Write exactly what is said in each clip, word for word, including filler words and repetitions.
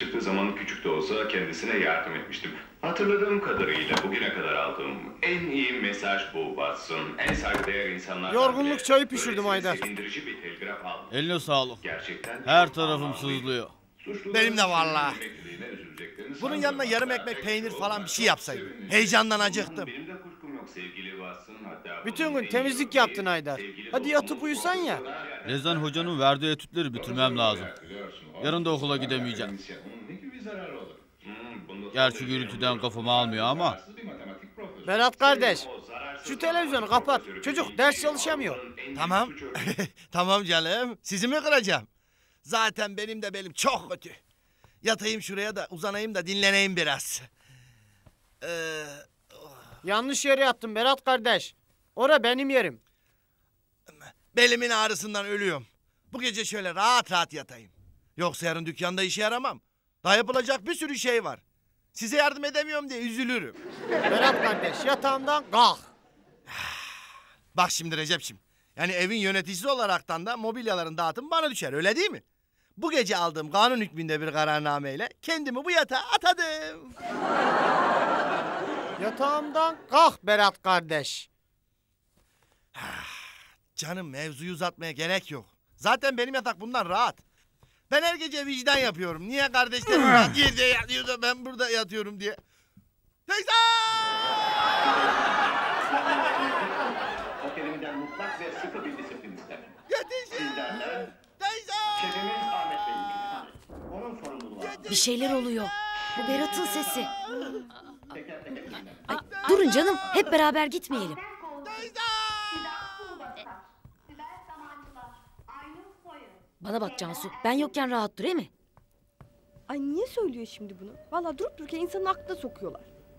Çıktığı zaman küçük de olsa kendisine yardım etmiştim. Hatırladığım kadarıyla bugüne kadar aldığım en iyi mesaj bu Watson. En saygıdeğer insanlar. Yorgunluk çayı pişirdim Haydar. Sevindirici bir telgraf aldım. Eline sağlık. Gerçekten Her tarafım sızlıyor. Benim de vallahi. Bunun yanına yarım ekmek peynir falan bir şey yapsaydım. Heyecandan acıktım. Benim de kuşkum yok sevgili Watson. Hatta Bütün gün temizlik yaptın Haydar. Hadi yatıp uyusan ya. Rezan hocanın verdiği etütleri bitirmem lazım. Yarın da okula gidemeyeceğim. Gerçi gürültüden kafamı almıyor ama. Berat kardeş, şu televizyonu kapat. Çocuk ders çalışamıyor. Tamam. Tamam canım. Sizi mi kıracağım? Zaten benim de belim çok kötü. Yatayım şuraya da uzanayım da dinleneyim biraz. Ee, Yanlış yere yattın Berat kardeş. Ora benim yerim. Belimin ağrısından ölüyorum. Bu gece şöyle rahat rahat yatayım. Yoksa yarın dükkanda işe yaramam. Daha yapılacak bir sürü şey var. Size yardım edemiyorum diye üzülürüm. Berat kardeş yatağından kalk. Bak şimdi Recep'ciğim. Yani evin yöneticisi olaraktan da mobilyaların dağıtımı bana düşer, öyle değil mi? Bu gece aldığım kanun hükmünde bir kararnameyle kendimi bu yatağa atadım. Yatağımdan kalk Berat kardeş. Canım mevzuyu uzatmaya gerek yok. Zaten benim yatak bundan rahat. Ben her gece vicdan yapıyorum. Niye kardeşlerim yerde yatıyor da ben burada yatıyorum diye. Teyze! Otelimden mutlak ve sıkı bir disiplin isterim. Yetişin! Teyze! Şefimiz Ahmet Bey. Onun sorumluluğu var. Bir şeyler oluyor. Bu Berat'ın sesi. Teker teker dinler. Ay, durun canım, hep beraber gitmeyelim. Bana bak Cansu, ben yokken rahat dur, değil mi? Ay niye söylüyor şimdi bunu? Vallahi durup dururken insanın aklına sokuyorlar.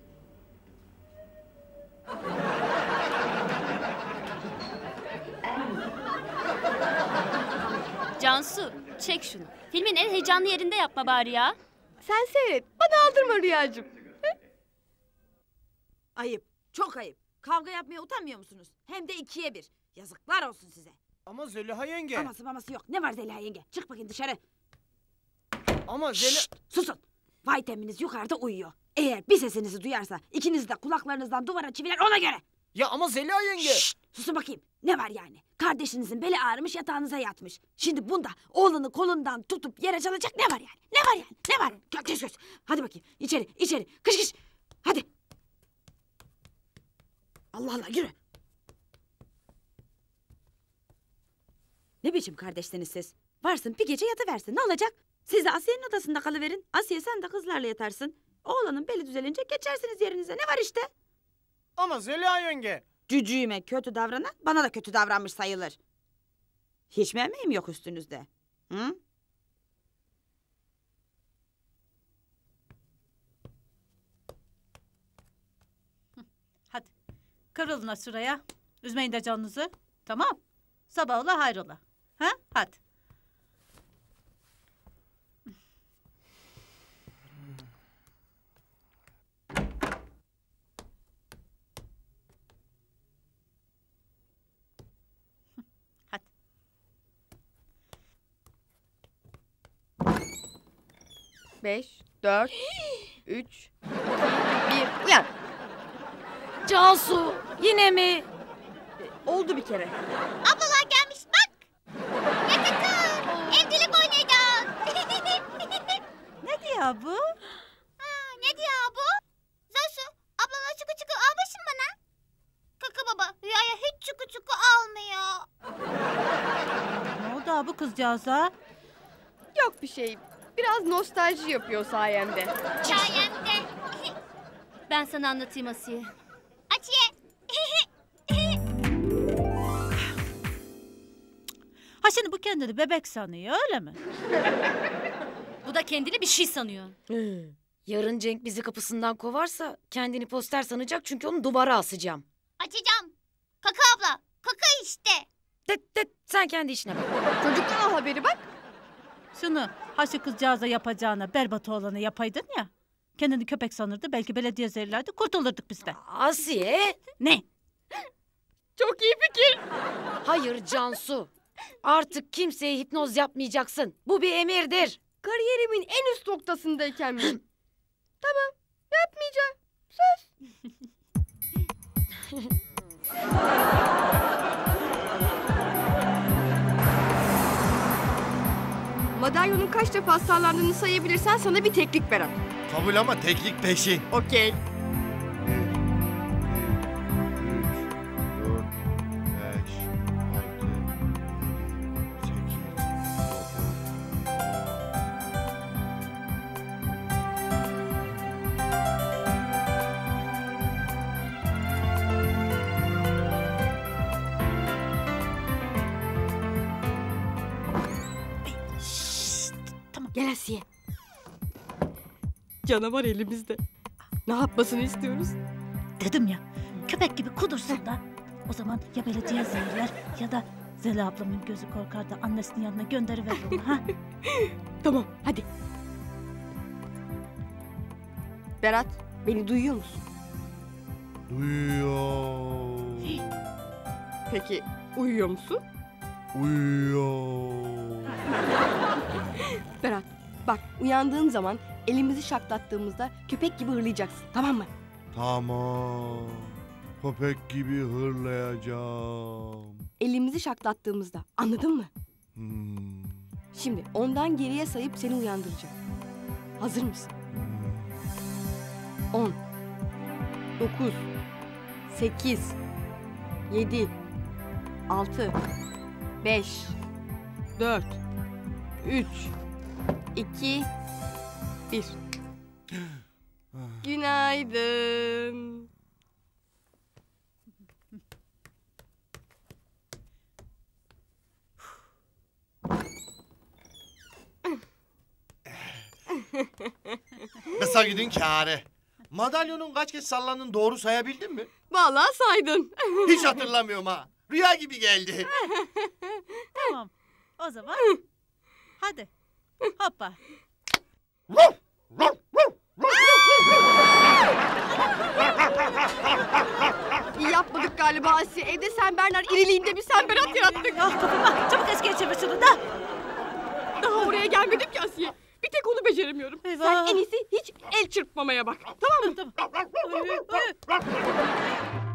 Cansu, çek şunu. Filmin en heyecanlı yerinde yapma bari ya. Sen seyret. Bana aldırma Rüyacığım. Ayıp, çok ayıp. Kavga yapmaya utanmıyor musunuz? Hem de ikiye bir. Yazıklar olsun size. Ama Zeliha yenge. Aması maması yok. Ne var Zeliha yenge? Çık bakayım dışarı. Ama Zeliha... Şşt, susun. Vay temminiz yukarıda uyuyor. Eğer bir sesinizi duyarsa ikiniz de kulaklarınızdan duvara çiviler ona göre. Ya ama Zeliha yenge. Şşt, susun bakayım. Ne var yani? Kardeşinizin beli ağrımış yatağınıza yatmış. Şimdi bunda oğlunu kolundan tutup yere çalacak ne var yani? Ne var yani? Ne var? Kök kök kök. Hadi bakayım içeri içeri. Kış kış. Hadi. Allah Allah yürü. Ne biçim kardeşsiniz siz? Varsın bir gece yatıversin ne olacak? Siz de Asiye'nin odasında kalıverin. Asiye sen de kızlarla yatarsın. Oğlanın beli düzelince geçersiniz yerinize. Ne var işte? Ama Zeliha yenge. Cücüğüme kötü davranan bana da kötü davranmış sayılır. Hiç mi emeğim yok üstünüzde? Hı? Hadi kırılın şuraya. Üzmeyin de canınızı. Tamam. Sabah ola hayrola. Ha? Hadi. Hadi. Beş, dört, üç, bir. Uyan. Cansu, yine mi? Oldu bir kere. Ablalar gelmiş bak. Yaşasın. Evcilik oynayacağız. Ne diyor bu? Ha, ne diyor bu? Zoşu, ablalar çıkı çıkı almışsın bana. Kaka baba, Rüya'ya hiç çıkı çıkı almıyor. Ne oldu ha bu kızcağıza? Yok bir şey. Biraz nostalji yapıyor sayemde. Sayemde. Ben sana anlatayım Asiye. Asiye. Ha şimdi bu kendini bebek sanıyor öyle mi? Bu da kendini bir şey sanıyor. Yarın Cenk bizi kapısından kovarsa kendini poster sanacak çünkü onu duvara asacağım. Açacağım. Kaka abla. Kaka işte. Tet tet sen kendi işine bak. Çocuktan al haberi bak. Şunu ha şu kızcağıza yapacağına berbat olanı yapaydın ya. Kendini köpek sanırdı belki belediye zehirlerdi kurtulurduk biz de. Asiye. Ne? Çok iyi fikir. Hayır Cansu. Artık kimseye hipnoz yapmayacaksın. Bu bir emirdir. Kariyerimin en üst noktasındayken mi? Tamam, yapmayacağım. Söz. Madalyonun kaç defa sallandığını sayabilirsen sana bir teklik Berat. Kabul ama teknik peşin. Okey. Gel Asiye. Canavar elimizde. Ne yapmasını istiyoruz? Dedim ya, köpek gibi kudursun da. O zaman ya belediye zehirler ya da Zeli ablamın gözü korkar da annesinin yanına gönderiverir onu ha. Tamam, hadi. Berat, beni duyuyor musun? Uyuyor. Peki, uyuyor musun? Uyuyor. Berat, bak uyandığın zaman elimizi şaklattığımızda köpek gibi hırlayacaksın, tamam mı? Tamam. Köpek gibi hırlayacağım. Elimizi şaklattığımızda, anladın mı? Hmm. Şimdi ondan geriye sayıp seni uyandıracağım. Hazır mısın? On, dokuz, sekiz, yedi, altı, beş, dört, üç, iki, bir. Günaydın. Kısa gidin kâre. Madalyonun kaç kez sallandığını doğru sayabildin mi? Vallahi saydın. Hiç hatırlamıyorum ha. Rüya gibi geldi. Tamam, o zaman hadi. Hoppa. İyi yapmadık galiba Asiye. Evde sen Bernard iriliğinde bir sen Berat yarattık. Ah kapıma, çabuk eskiye çevir şunu da. Daha oraya gelmedim ki Asiye. Bir tek onu beceremiyorum. Eyvah. Sen en iyisi hiç el çırpmamaya bak. Tamam mı? Tamam.